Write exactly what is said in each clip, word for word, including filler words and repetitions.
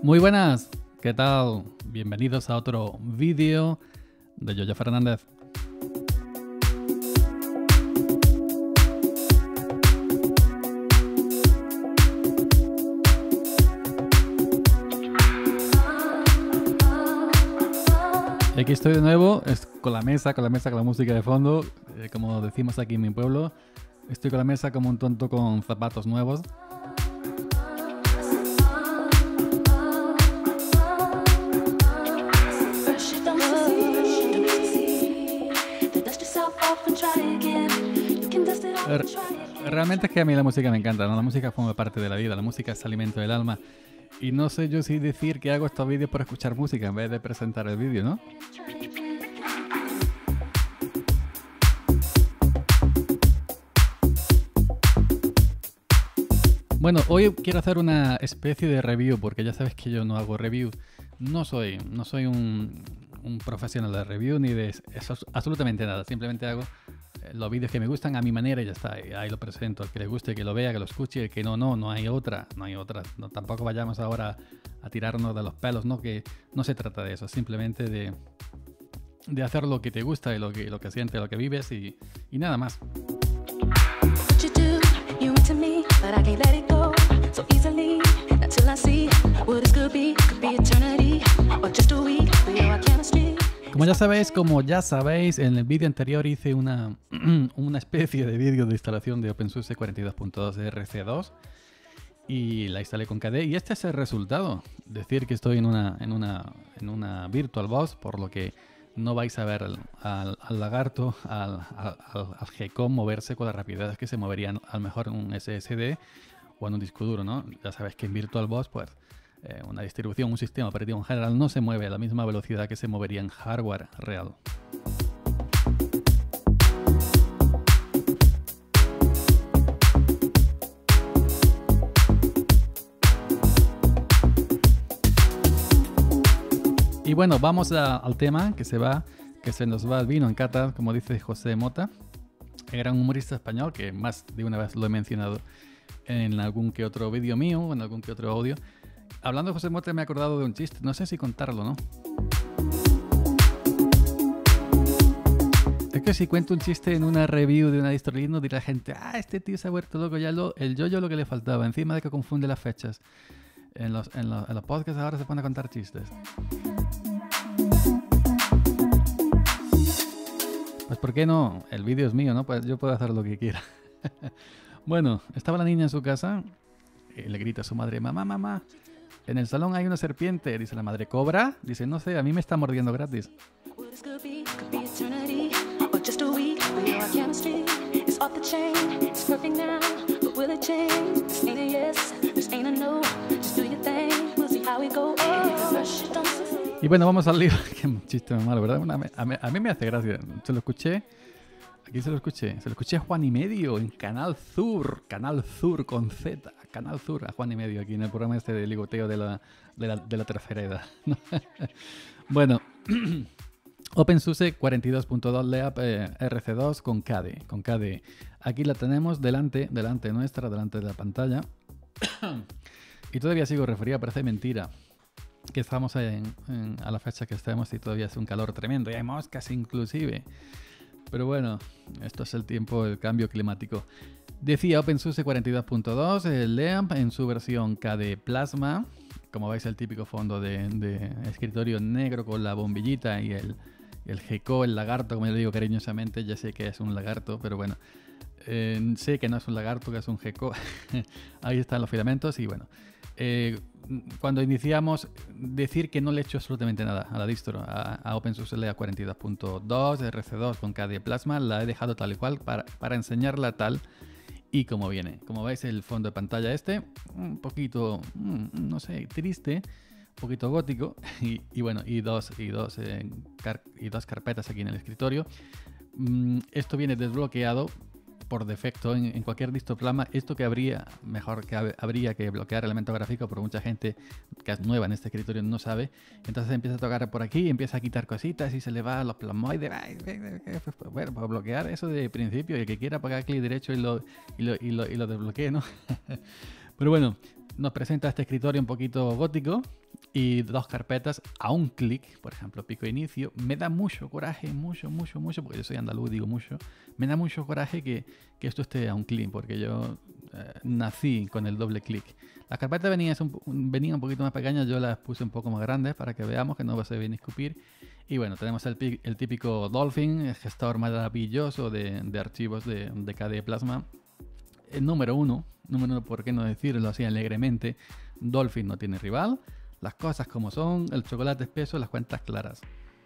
Muy buenas, ¿qué tal? Bienvenidos a otro vídeo de Yoyo Fernández. Y aquí estoy de nuevo, es con la mesa, con la mesa, con la música de fondo, eh, como decimos aquí en mi pueblo. Estoy con la mesa como un tonto con zapatos nuevos. Realmente es que a mí la música me encanta, ¿no? La música forma parte de la vida, la música es alimento del alma. Y no sé yo si decir que hago estos vídeos por escuchar música en vez de presentar el vídeo, ¿no? Bueno, hoy quiero hacer una especie de review, porque ya sabes que yo no hago review. No soy, no soy un, un profesional de review ni de eso, absolutamente nada. Simplemente hago los vídeos que me gustan a mi manera y ya está. Y ahí lo presento. El que le guste, que lo vea, que lo escuche. El que no, no, no hay otra. No hay otra. No, tampoco vayamos ahora a tirarnos de los pelos, ¿no? Que no se trata de eso. Simplemente de, de hacer lo que te gusta y lo que, lo que sientes, lo que vives y, y nada más. Como ya sabéis, como ya sabéis, en el vídeo anterior hice una, una especie de vídeo de instalación de OpenSUSE cuarenta y dos punto dos R C dos y la instalé con K D y este es el resultado. Decir que estoy en una, en una, en una VirtualBox, por lo que no vais a ver al, al, al lagarto, al, al, al G COM moverse con la rapidez que se moverían a lo mejor en un S S D o en un disco duro, ¿no? Ya sabéis que en VirtualBox, pues, eh, una distribución, un sistema operativo en general no se mueve a la misma velocidad que se movería en hardware real. Y bueno, vamos a, al tema que se va, que se nos va el vino en cata, como dice José Mota. Era un humorista español que más de una vez lo he mencionado en algún que otro vídeo mío o en algún que otro audio. Hablando de José Mota me he acordado de un chiste, no sé si contarlo, ¿no? Es que si cuento un chiste en una review de una distro Linux dirá la gente, ah, este tío se ha vuelto loco, ya lo, el yoyo lo que le faltaba, encima de que confunde las fechas. En los, en los, en los podcasts ahora se pone a contar chistes. Pues ¿por qué no? El vídeo es mío, ¿no? Pues yo puedo hacer lo que quiera. Bueno, estaba la niña en su casa y le grita a su madre, mamá, mamá, en el salón hay una serpiente. Dice la madre, ¿cobra? Dice, no sé, a mí me está mordiendo gratis. Y bueno, vamos al lío. Qué chiste más malo, ¿verdad? Una, a, mí, a mí me hace gracia. Se lo escuché. Aquí se lo escuché. Se lo escuché a Juan y Medio en Canal Sur. Canal Sur con Z. Canal Sur a Juan y Medio aquí en el programa este de ligoteo de la, de la, de la tercera edad. Bueno, OpenSUSE cuarenta y dos punto dos LEAP eh, R C dos con K D. Con K D. Aquí la tenemos delante, delante nuestra, delante de la pantalla. Y todavía sigo referida, parece mentira que estamos en, en, a la fecha que estamos y todavía es un calor tremendo y hay moscas inclusive. Pero bueno, esto es el tiempo, el cambio climático. Decía OpenSUSE cuarenta y dos punto dos, el LEAP en su versión K D Plasma. Como veis, el típico fondo de, de escritorio negro con la bombillita y el, el gecko, el lagarto, como yo le digo cariñosamente. Ya sé que es un lagarto, pero bueno, eh, sé que no es un lagarto, que es un gecko. Ahí están los filamentos y bueno. Eh, cuando iniciamos, decir que no le he hecho absolutamente nada a la distro, a, a OpenSUSE LEAP cuarenta y dos punto dos, R C dos con K D Plasma, la he dejado tal y cual para, para enseñarla tal y como viene. Como veis, el fondo de pantalla este, un poquito, no sé, triste, un poquito gótico y, y bueno, y dos, y, dos, eh, car y dos carpetas aquí en el escritorio. Esto viene desbloqueado por defecto en, en cualquier distro Plasma. Esto que habría, mejor que hab, habría que bloquear elemento gráfico, pero mucha gente que es nueva en este escritorio no sabe. Entonces empieza a tocar por aquí, empieza a quitar cositas y se le va a los plasmoides. Bueno, para bloquear eso de principio, y el que quiera pagar clic derecho y lo, y lo, y lo, y lo desbloquee, ¿no? Pero bueno, nos presenta este escritorio un poquito gótico, y dos carpetas a un clic, por ejemplo, pico inicio. Me da mucho coraje, mucho, mucho, mucho, porque yo soy andaluz, digo mucho. Me da mucho coraje que, que esto esté a un clic, porque yo eh, nací con el doble clic. Las carpetas venían un, venían un poquito más pequeñas, yo las puse un poco más grandes para que veamos que no va a ser bien escupir. Y bueno, tenemos el, el típico Dolphin, el gestor maravilloso de, de archivos de, de K D E Plasma. El número uno, número uno, por qué no decirlo así alegremente, Dolphin no tiene rival. Las cosas como son, el chocolate espeso, las cuentas claras.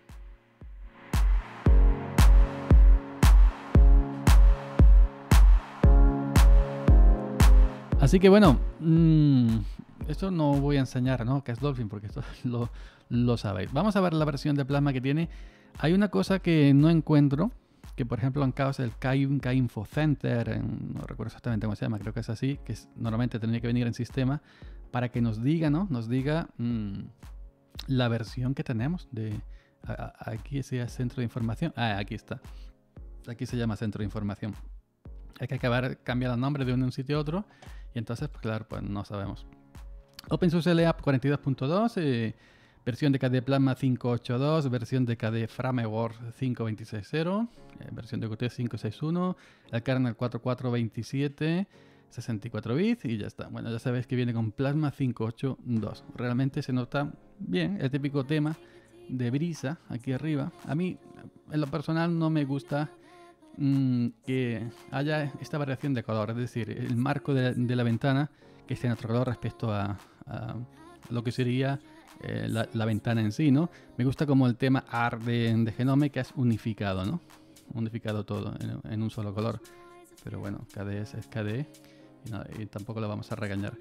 Así que bueno, mmm, esto no voy a enseñar, ¿no?, qué es Dolphin, porque esto lo, lo sabéis. Vamos a ver la versión de Plasma que tiene. Hay una cosa que no encuentro, que por ejemplo en caos el K-Info Center, en, no recuerdo exactamente cómo se llama, creo que es así, que es, normalmente tendría que venir en sistema, para que nos diga, ¿no? Nos diga mmm, la versión que tenemos de... A, a, aquí se llama centro de información. Ah, aquí está. Aquí se llama centro de información. Hay que acabar cambiar el nombre de un sitio a otro y entonces, pues claro, pues no sabemos. OpenSUSE L A P cuarenta y dos punto dos, eh, versión de K D E Plasma cinco punto ocho punto dos, versión de K D E Framework cinco punto veintiséis punto cero, eh, versión de Qt cinco punto seis punto uno, el kernel cuatro punto cuatro punto veintisiete, sesenta y cuatro bits y ya está. Bueno, ya sabéis que viene con Plasma cinco punto ocho punto dos. Realmente se nota bien el típico tema de brisa aquí arriba. A mí, en lo personal, no me gusta mmm, que haya esta variación de color, es decir, el marco de, de la ventana que esté en otro color respecto a, a lo que sería eh, la, la ventana en sí, ¿no? Me gusta como el tema A R de, de Genome, que es unificado, ¿no? Unificado todo en, en un solo color. Pero bueno, K D E es K D E y, no, y tampoco lo vamos a regañar.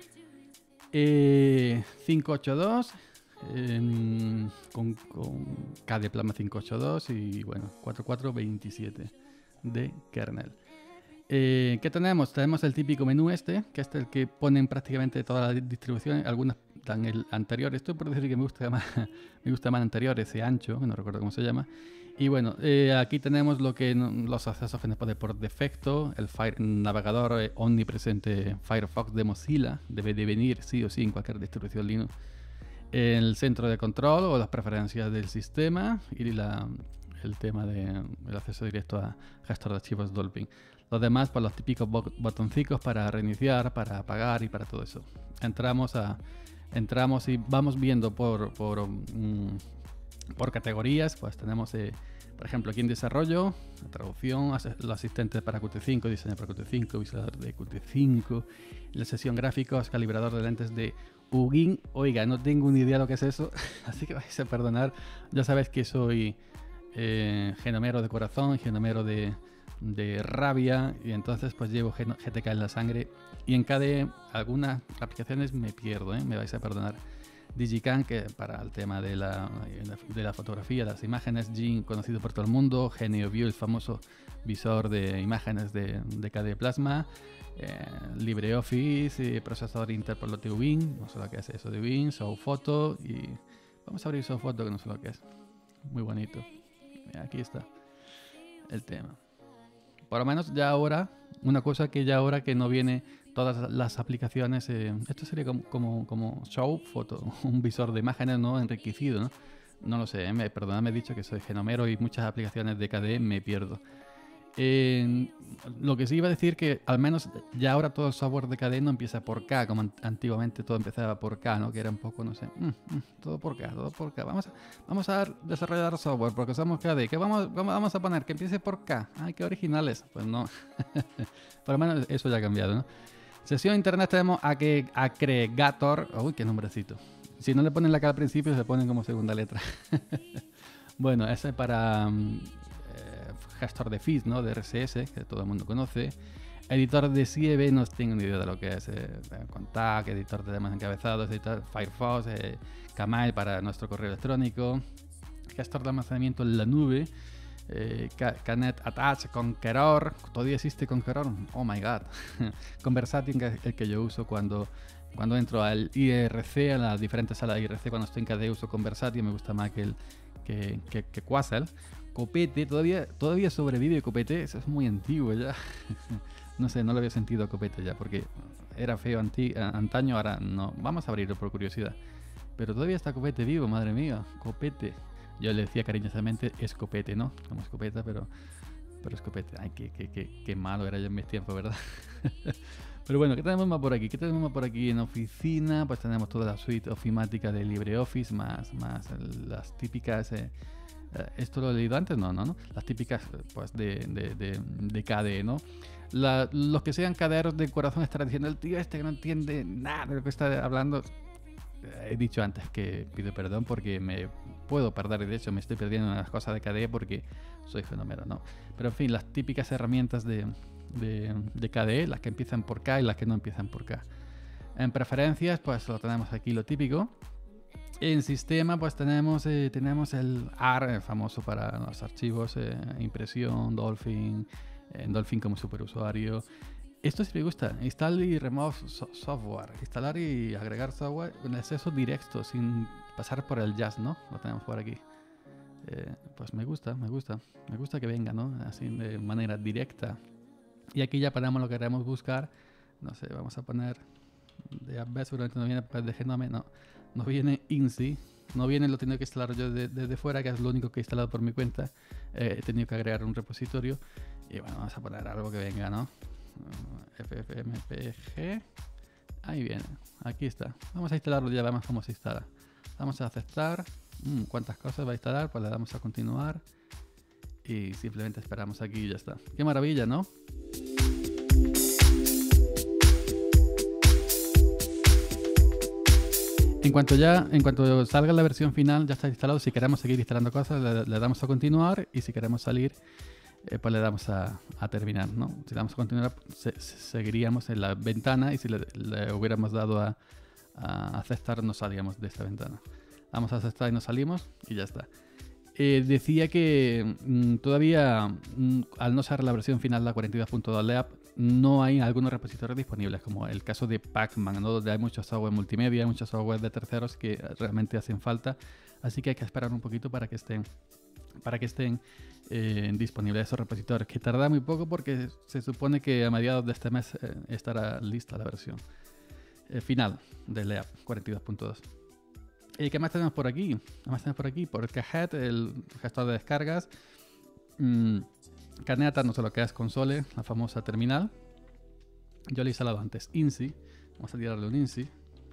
Eh, cinco punto ocho punto dos eh, con, con K D E Plasma cinco punto ocho punto dos y bueno, cuatro punto cuatro punto veintisiete de kernel. Eh, ¿Qué tenemos? Tenemos el típico menú este, que es el que ponen prácticamente todas las distribuciones, algunas dan el anterior. Esto por decir que me gusta más, me gusta más anterior, ese ancho, no recuerdo cómo se llama. Y bueno, eh, aquí tenemos lo que los accesos que nos pone por defecto, el Fire, navegador eh, omnipresente Firefox de Mozilla, debe de venir sí o sí en cualquier distribución Linux. El centro de control o las preferencias del sistema y la, el tema del de, acceso directo a gestor de archivos Dolphin. Los demás, pues los típicos botoncitos para reiniciar, para apagar y para todo eso. Entramos a entramos y vamos viendo por por, um, por categorías. Pues tenemos, eh, por ejemplo, aquí en desarrollo, la traducción, los asistentes para Qt cinco, diseño para Qt cinco, visualizador de Qt cinco, la sesión gráficos, calibrador de lentes de Hugin. Oiga, no tengo ni idea de lo que es eso, así que vais a perdonar. Ya sabéis que soy eh, genomero de corazón, genomero de de rabia, y entonces pues llevo G T K en la sangre y en K D E algunas aplicaciones me pierdo, ¿eh? Me vais a perdonar. Digican, que para el tema de la, de la fotografía, las imágenes, Jin, conocido por todo el mundo, GeneoView, el famoso visor de imágenes de, de K D E Plasma, eh, LibreOffice, eh, procesador Interpolate de Win, no sé lo que es eso de Win, SoftPhoto, y vamos a abrir SoftPhoto, que no sé lo que es, muy bonito. Aquí está el tema. Por lo menos ya ahora, una cosa que ya ahora que no viene todas las aplicaciones, eh, esto sería como, como, como show, foto, un visor de imágenes, ¿no?, enriquecido, ¿no? No lo sé, eh, me, perdonadme, he dicho que soy genomero y muchas aplicaciones de K D E me pierdo. Eh, lo que sí iba a decir que al menos ya ahora todo el software de K D E no empieza por K, como antiguamente todo empezaba por K, ¿no? Que era un poco, no sé, mm, mm, todo por K, todo por K. Vamos a, vamos a desarrollar software porque somos K D E. ¿Qué vamos, vamos, vamos a poner? Que empiece por K. Ay, qué originales. Pues no. Por lo menos eso ya ha cambiado, ¿no? Sesión internet tenemos a que Aggregator. Uy, qué nombrecito. Si no le ponen la K al principio, se ponen como segunda letra. Bueno, ese es para um, eh, gestor de feeds, ¿no? De R S S, que todo el mundo conoce. Editor de C I E B, no tengo ni idea de lo que es. Eh, Contact, editor de temas encabezados, editor Firefox, eh, Kamail para nuestro correo electrónico. Gestor de almacenamiento en la nube. Eh, Canet Attach, Conqueror, todavía existe Conqueror, oh my god. Conversation, que es el que yo uso cuando, cuando entro al I R C, a las diferentes salas de I R C, cuando estoy en K D E uso Conversation, me gusta más que el que, que, que Quasar. Copete, todavía, todavía sobrevive Copete, eso es muy antiguo ya. No sé, no le había sentido a Copete ya, porque era feo anti, antaño, ahora no. Vamos a abrirlo por curiosidad. pero todavía está Copete vivo, madre mía, Copete. Yo le decía cariñosamente escopete, ¿no? Como escopeta, pero, pero escopete. Ay, qué, qué, qué, qué malo era yo en mis tiempos, ¿verdad? Pero bueno, ¿qué tenemos más por aquí? ¿Qué tenemos más por aquí en oficina? Pues tenemos toda la suite ofimática de LibreOffice, más, más las típicas... Eh, ¿esto lo he leído antes? No, no, no. Las típicas pues de, de, de, de K D E, ¿no? La, los que sean caderos del corazón estarán diciendo, el tío este que no entiende nada de lo que está hablando. He dicho antes que pido perdón porque me puedo perder, y de hecho me estoy perdiendo en las cosas de K D E porque soy fenómeno, ¿no? Pero en fin, las típicas herramientas de, de, de K D E, las que empiezan por K y las que no empiezan por K. En preferencias, pues lo tenemos aquí lo típico. En sistema, pues tenemos, eh, tenemos el A R, el famoso para los archivos, eh, impresión, Dolphin, eh, Dolphin como superusuario. Esto sí me gusta, install y remove so software, instalar y agregar software con acceso directo, sin pasar por el jazz, ¿no? Lo tenemos por aquí. Eh, pues me gusta, me gusta, me gusta que venga, ¿no? Así de manera directa. Y aquí ya ponemos lo que queremos buscar, no sé, vamos a poner, de Abbas seguramente no viene de Genome, no, no viene I N S I, no viene, lo he tenido que instalar yo desde de, de fuera, que es lo único que he instalado por mi cuenta. Eh, he tenido que agregar un repositorio y bueno, vamos a poner algo que venga, ¿no? ffmpg, ahí viene, aquí está. Vamos a instalarlo, ya vemos cómo se instala. Vamos a aceptar. Mm, ¿Cuántas cosas va a instalar? Pues le damos a continuar y simplemente esperamos aquí y ya está. Qué maravilla, ¿no? En cuanto ya, en cuanto salga la versión final, ya está instalado. Si queremos seguir instalando cosas, le, le damos a continuar, y si queremos salir, Eh, pues le damos a, a terminar, ¿no? Si le damos a continuar, se, se, seguiríamos en la ventana, y si le, le hubiéramos dado a, a aceptar, no salíamos de esta ventana. Damos a aceptar y nos salimos y ya está. Eh, decía que mmm, todavía, mmm, al no ser la versión final, la cuarenta y dos punto dos Leap, no hay algunos repositorios disponibles, como el caso de Pacman, ¿no? Donde hay mucho software multimedia, mucho software de terceros que realmente hacen falta, así que hay que esperar un poquito para que estén para que estén eh, disponibles esos repositorios, que tarda muy poco porque se supone que a mediados de este mes eh, estará lista la versión eh, final de Leap cuarenta y dos punto dos. ¿Y qué más tenemos por aquí? ¿Qué más tenemos por aquí? Por el Cajet, el gestor de descargas. Mm, Caneta, no sé lo que es, Console, la famosa terminal. Yo le he instalado antes I N S I. Vamos a tirarle un I N S I.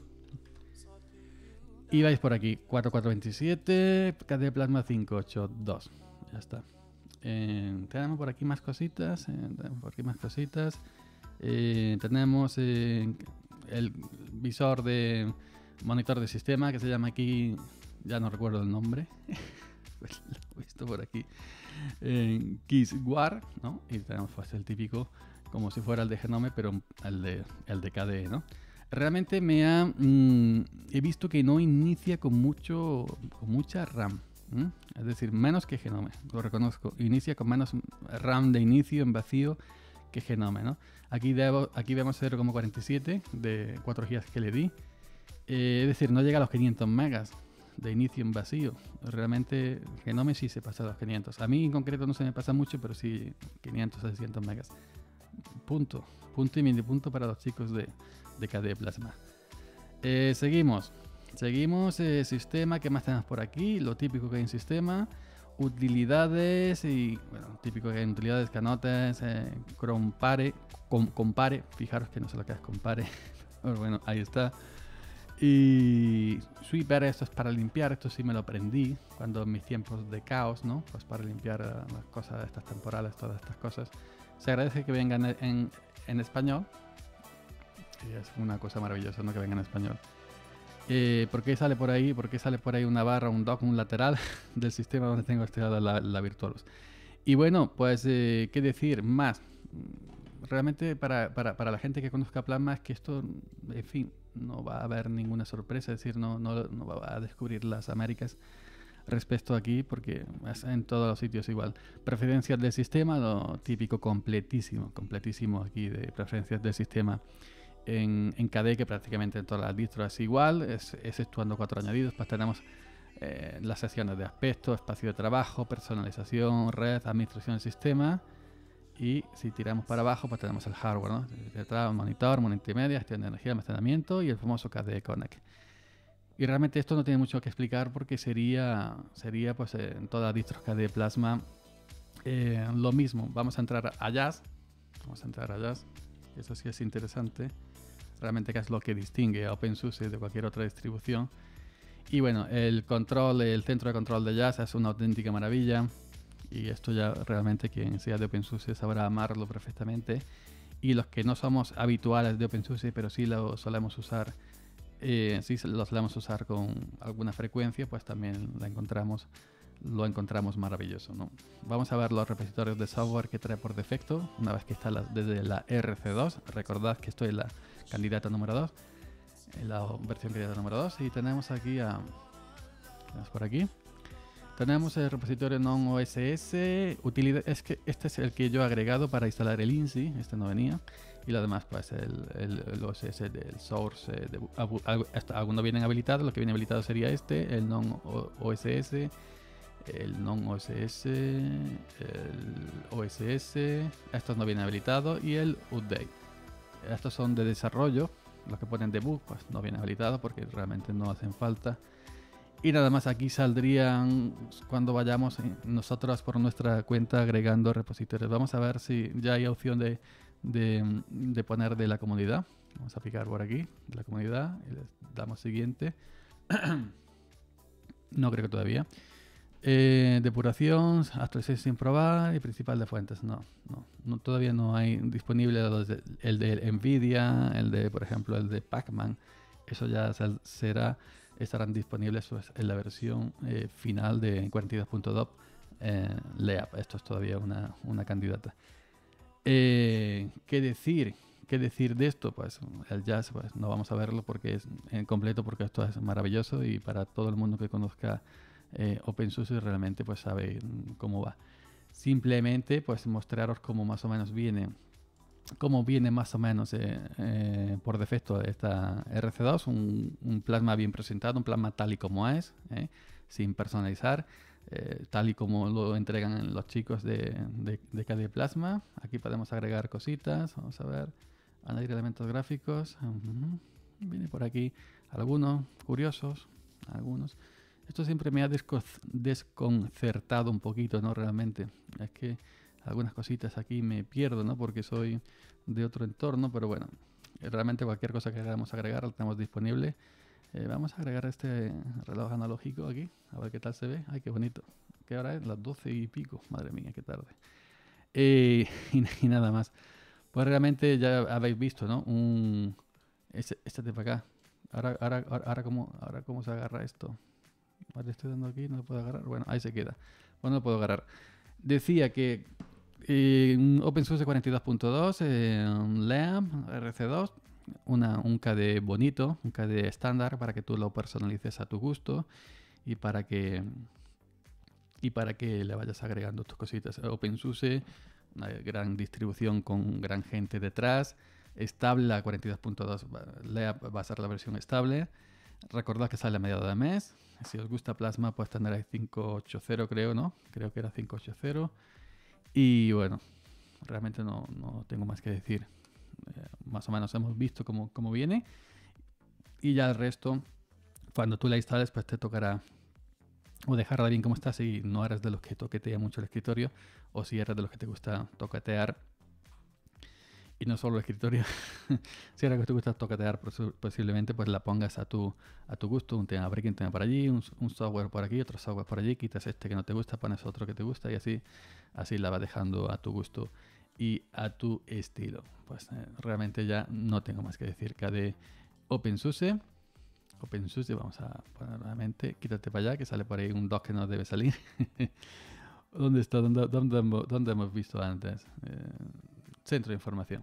Y vais por aquí, cuatro cuatro veintisiete, K D E Plasma cinco ocho dos. Ya está. Eh, tenemos por aquí más cositas. Eh, tenemos por aquí más cositas. Eh, tenemos eh, el visor de monitor de sistema, que se llama aquí, ya no recuerdo el nombre. Pues lo he visto por aquí. Eh, KissWar, ¿no? Y tenemos pues el típico, como si fuera el de Genome, pero el de, el de K D E, ¿no? Realmente me ha mmm, he visto que no inicia con mucho con mucha RAM, ¿m? Es decir, menos que Genome, lo reconozco. Inicia con menos RAM de inicio en vacío que Genome, ¿no? Aquí, debo, aquí vemos cero coma cuarenta y siete de cuatro gigas que le di, eh, es decir, no llega a los quinientos megas de inicio en vacío. Realmente Genome sí se pasa a los quinientos. A mí en concreto no se me pasa mucho, pero sí quinientos a seiscientos megas. Punto. Punto y medio punto para los chicos de, de K D E Plasma. Eh, seguimos. Seguimos. Eh, sistema. ¿Qué más tenemos por aquí? Lo típico que hay en sistema. Utilidades. Y bueno, típico que hay en utilidades, canotes, eh, compare, com, compare. Fijaros que no sé lo que es compare. Pero bueno, ahí está. Y sweeper, esto es para limpiar. Esto sí me lo aprendí cuando en mis tiempos de caos, ¿no? Pues para limpiar uh, las cosas, estas temporales, todas estas cosas. Se agradece que vengan en, en, en español. Y es una cosa maravillosa, ¿no? Que vengan en español. Eh, ¿Por qué sale por ahí? ¿Por qué sale por ahí una barra, un dock, un lateral del sistema donde tengo instalada la, la Virtualbox? Y bueno, pues, eh, ¿qué decir más? Realmente para, para, para la gente que conozca Plasma es que esto, en fin, no va a haber ninguna sorpresa. Es decir, no, no, no va a descubrir las Américas respecto aquí, porque es en todos los sitios igual. Preferencias del sistema, lo típico, completísimo, completísimo aquí de preferencias del sistema en, en K D E, que prácticamente en todas las distros es igual, es, exceptuando cuatro añadidos. Pues tenemos eh, las secciones de aspecto, espacio de trabajo, personalización, red, administración del sistema. Y si tiramos para abajo, pues tenemos el hardware, ¿no? Detrás, monitor, multimedia, gestión de energía, almacenamiento y el famoso K D E Connect. Y realmente esto no tiene mucho que explicar porque sería, sería pues en todas las distros K D E Plasma eh, lo mismo. Vamos a entrar a Jazz. Vamos a entrar a Jazz. Eso sí es interesante. Realmente qué es lo que distingue a OpenSUSE de cualquier otra distribución. Y bueno, el control, el centro de control de Jazz es una auténtica maravilla. Y esto ya realmente quien sea de OpenSUSE sabrá amarlo perfectamente. Y los que no somos habituales de OpenSUSE, pero sí lo solemos usar, eh, sí lo solemos usar con alguna frecuencia, pues también la encontramos, lo encontramos maravilloso, ¿no? Vamos a ver los repositorios de software que trae por defecto, una vez que está la, desde la R C dos. Recordad que estoy en la candidata número dos, en la versión candidata número dos, y tenemos aquí a... Tenemos por aquí. Tenemos el repositorio non-O S S, utilidad, es que este es el que yo he agregado para instalar el I N S I, este no venía, y lo demás pues el, el, el O S S del source, eh, de, algunos vienen habilitados, lo que viene habilitado sería este, el non-O S S, el non-O S S, el O S S, estos no vienen habilitados, y el update. Estos son de desarrollo, los que ponen debug pues no vienen habilitados porque realmente no hacen falta. Y nada más, aquí saldrían cuando vayamos nosotros por nuestra cuenta agregando repositorios. Vamos a ver si ya hay opción de, de, de poner de la comunidad. Vamos a picar por aquí, de la comunidad, y le damos siguiente. No creo que todavía. Eh, depuración, actualización sin probar y principal de fuentes. No, no, no, todavía no hay disponible de, el de Nvidia, el de, por ejemplo, el de Pacman. Eso ya será... estarán disponibles pues, en la versión eh, final de cuarenta y dos punto dos eh, L E A P. Esto es todavía una, una candidata. Eh, ¿Qué decir? ¿Qué decir de esto? Pues el Jazz pues, no vamos a verlo porque es en completo, porque esto es maravilloso y para todo el mundo que conozca eh, OpenSUSE realmente pues sabe cómo va. Simplemente pues mostraros cómo más o menos viene cómo viene más o menos eh, eh, por defecto esta R C dos, un, un plasma bien presentado, un plasma tal y como es, eh, sin personalizar, eh, tal y como lo entregan los chicos de, de, de K D E Plasma. Aquí podemos agregar cositas, vamos a ver, añadir elementos gráficos, uh-huh. Viene por aquí algunos curiosos, algunos. Esto siempre me ha desco desconcertado un poquito, ¿no? Realmente, es que algunas cositas aquí me pierdo, ¿no? Porque soy de otro entorno, pero bueno, realmente cualquier cosa que queramos agregar la tenemos disponible. Eh, vamos a agregar este reloj analógico aquí, a ver qué tal se ve. Ay, qué bonito. ¿Qué hora es? Las doce y pico. Madre mía, qué tarde. Eh, y, y nada más. Pues realmente ya habéis visto, ¿no? Un... Este, este de para acá. Ahora, ahora, ahora, ahora, ¿cómo, ahora cómo se agarra esto. Vale, estoy dando aquí, no lo puedo agarrar. Bueno, ahí se queda. Bueno, no lo puedo agarrar. Decía que eh, OpenSUSE cuarenta y dos punto dos, eh, L E A P, R C dos, una, un K D E bonito, un K D E estándar para que tú lo personalices a tu gusto y para que y para que le vayas agregando tus cositas. OpenSUSE, una gran distribución con gran gente detrás, estable, la cuarenta y dos punto dos L E A P va a ser la versión estable. Recordad que sale a mediados de mes. Si os gusta Plasma, pues tendréis cinco ochenta creo, ¿no? Creo que era cinco ochenta. Y bueno, realmente no, no tengo más que decir. Eh, más o menos hemos visto cómo, cómo viene. Y ya el resto, cuando tú la instales, pues te tocará o dejarla bien como está si no eres de los que toquetea mucho el escritorio, o si eres de los que te gusta toquetear. Y no solo el escritorio, si ahora que te gusta toquetear, posiblemente pues la pongas a tu, a tu gusto, un tema breaking, un tema por allí, un, un software por aquí, otro software por allí, quitas este que no te gusta, pones otro que te gusta y así, así la vas dejando a tu gusto y a tu estilo. Pues eh, realmente ya no tengo más que decir. K D E OpenSUSE, OpenSUSE, vamos a poner nuevamente, quítate para allá que sale por ahí un doc que no debe salir. ¿Dónde está? ¿Dónde, dónde, dónde hemos visto antes? Eh, Centro de información.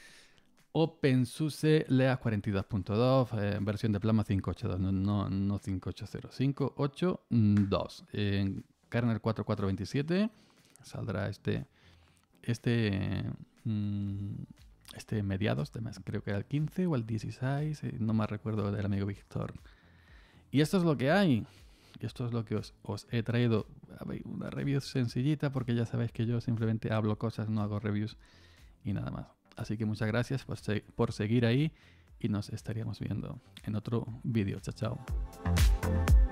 OpenSUSE L E A P cuarenta y dos punto dos, eh, versión de Plasma cinco ochenta y dos, no, no, no cinco ochenta, cinco ochenta y dos. En kernel cuatro punto cuatro punto veintisiete saldrá este, este, mm, este mediados de mes, creo que era el quince o el dieciséis, eh, no me recuerdo del amigo Víctor. Y esto es lo que hay. Y esto es lo que os, os he traído. Una review sencillita porque ya sabéis que yo simplemente hablo cosas, no hago reviews y nada más. Así que muchas gracias por, se por seguir ahí y nos estaríamos viendo en otro vídeo. Chao, chao.